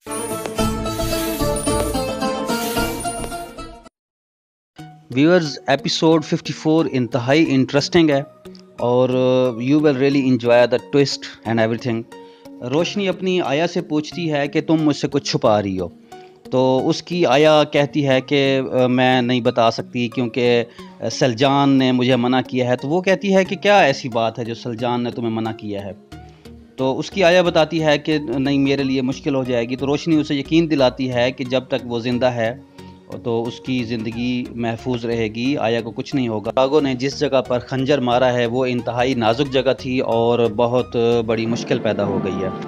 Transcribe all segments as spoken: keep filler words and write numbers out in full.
Viewers, episode चौवन इंतहाई interesting है और you will really enjoy the twist and everything. Roshni अपनी आया से पूछती है कि तुम मुझसे कुछ छुपा रही हो, तो उसकी आया कहती है कि मैं नहीं बता सकती क्योंकि सलजान ने मुझे मना किया है। तो वो कहती है कि क्या ऐसी बात है जो सलजान ने तुम्हें मना किया है। तो उसकी आया बताती है कि नहीं, मेरे लिए मुश्किल हो जाएगी। तो रोशनी उसे यकीन दिलाती है कि जब तक वो ज़िंदा है तो उसकी ज़िंदगी महफूज रहेगी, आया को कुछ नहीं होगा। बागों ने जिस जगह पर खंजर मारा है वो इंतहाई नाजुक जगह थी और बहुत बड़ी मुश्किल पैदा हो गई है।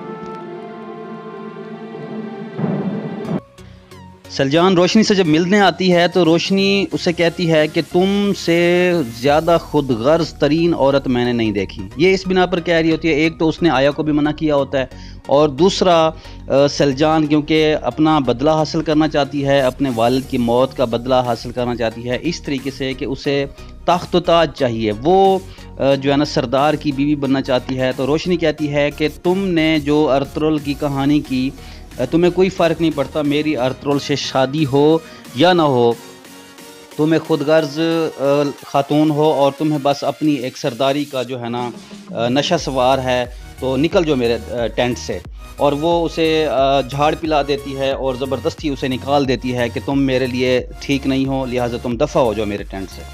सलजान रोशनी से जब मिलने आती है तो रोशनी उसे कहती है कि तुमसे ज़्यादा खुद गर्ज तरीन औरत मैंने नहीं देखी। ये इस बिना पर कह रही होती है, एक तो उसने आया को भी मना किया होता है और दूसरा सलजान क्योंकि अपना बदला हासिल करना चाहती है, अपने वालिद की मौत का बदला हासिल करना चाहती है इस तरीके से कि उसे तख्त व ताज चाहिए। वो जो है ना सरदार की बीवी बनना चाहती है। तो रोशनी कहती है कि तुमने जो अर्तुगरुल की कहानी की, तुम्हें कोई फ़र्क नहीं पड़ता मेरी अर्तुगरुल से शादी हो या ना हो, तुम्हें खुद गर्ज ख़ातून हो और तुम्हें बस अपनी एक सरदारी का जो है ना नशा सवार है, तो निकल जो मेरे टेंट से। और वो उसे झाड़ पिला देती है और ज़बरदस्ती उसे निकाल देती है कि तुम मेरे लिए ठीक नहीं हो, लिहाजा तुम दफ़ा हो जाओ मेरे टेंट से।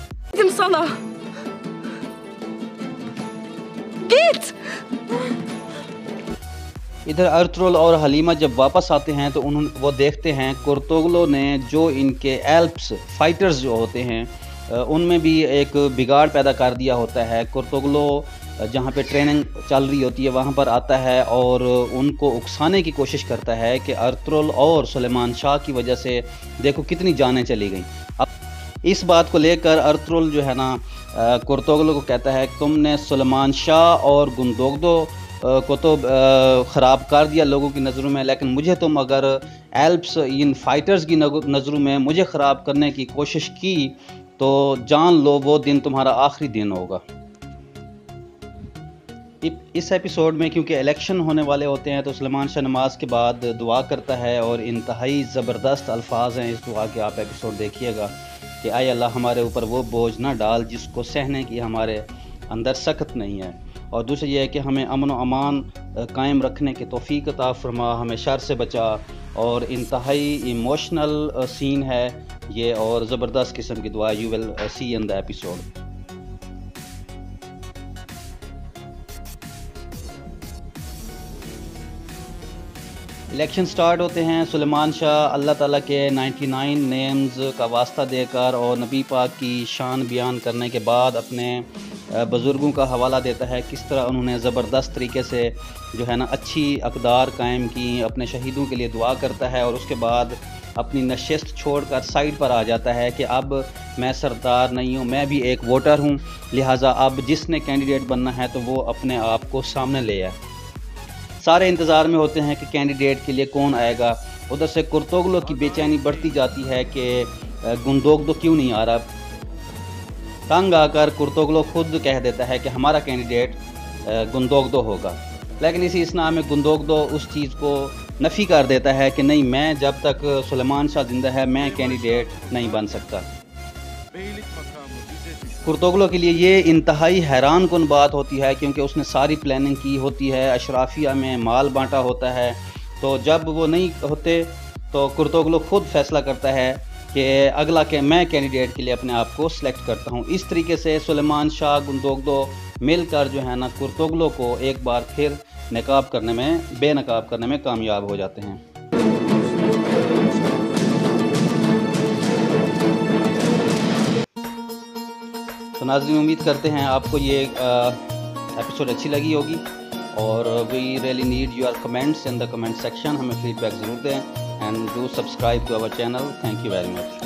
इधर अर्तुगरुल और हलीमा जब वापस आते हैं तो उन्होंने वो देखते हैं कुर्तुगलो ने जो इनके एल्प्स फाइटर्स जो होते हैं उनमें भी एक बिगाड़ पैदा कर दिया होता है। कुर्तुगलो जहाँ पे ट्रेनिंग चल रही होती है वहाँ पर आता है और उनको उकसाने की कोशिश करता है कि अर्तुगरुल और सुलेमान शाह की वजह से देखो कितनी जानें चली गई। अब इस बात को लेकर अर्तुगरुल जो है ना कुर्तुगलो को कहता है तुमने सुलेमान शाह और गुंदोगदो को तो ख़राब कर दिया लोगों की नज़रों में, लेकिन मुझे तुम अगर एल्प्स इन फाइटर्स की नज़रों में मुझे ख़राब करने की कोशिश की तो जान लो वो दिन तुम्हारा आखिरी दिन होगा। इस एपिसोड में क्योंकि इलेक्शन होने वाले होते हैं तो सुलेमान शाह नमाज के बाद दुआ करता है और इंतहाई ज़बरदस्त अल्फाज हैं इस दुआ के, आप एपिसोड देखिएगा कि आय अल्लाह हमारे ऊपर वो बोझ ना डाल जिसको सहने की हमारे अंदर सख्त नहीं है। और दूसरी ये है कि हमें अमन व अमान कायम रखने की तौफीक अता फरमा, हमें शर से बचा। और इंतहाई इमोशनल सीन है ये और ज़बरदस्त किस्म की दुआ, you will see in the episode. Election start होते हैं। सुलेमान शाह अल्लाह ताला के निन्यानवे नेम्स का वास्ता देकर और नबी पाक की शान बयान करने के बाद अपने बुज़ुर्गों का हवाला देता है किस तरह उन्होंने ज़बरदस्त तरीके से जो है ना अच्छी अक़दार कायम की, अपने शहीदों के लिए दुआ करता है और उसके बाद अपनी नशिस्त छोड़कर साइड पर आ जाता है कि अब मैं सरदार नहीं हूँ, मैं भी एक वोटर हूँ, लिहाजा अब जिसने कैंडिडेट बनना है तो वो अपने आप को सामने ले आए। सारे इंतज़ार में होते हैं कि कैंडिडेट के लिए कौन आएगा। उधर से कुर्तुगलो की बेचैनी बढ़ती जाती है कि गुंदोगदो क्यों नहीं आ रहा। तंग आकर कुर्तुगलो खुद कह देता है कि हमारा कैंडिडेट गुंदोगदो होगा, लेकिन इसी इसना में गुंदोगदो उस चीज़ को नफ़ी कर देता है कि नहीं, मैं जब तक सुलेमान शाह ज़िंदा है मैं कैंडिडेट नहीं बन सकता। कुर्तुगलो के लिए ये इंतहाई हैरान कुन बात होती है क्योंकि उसने सारी प्लानिंग की होती है, अशराफिया में माल बांटा होता है। तो जब वो नहीं होते तो कुर्तुगलो खुद फैसला करता है कि अगला के मैं कैंडिडेट के लिए अपने आप को सिलेक्ट करता हूँ। इस तरीके से सुलेमान शाह गुंदोगदो मिलकर जो है ना कुर्तुगलो को एक बार फिर नकाब करने में बेनकाब करने में कामयाब हो जाते हैं। तो नाज़रीन, उम्मीद करते हैं आपको ये एपिसोड अच्छी लगी होगी और we really need your comments in the comment section. हमें फीडबैक ज़रूर दें and do subscribe to our channel. Thank you very much.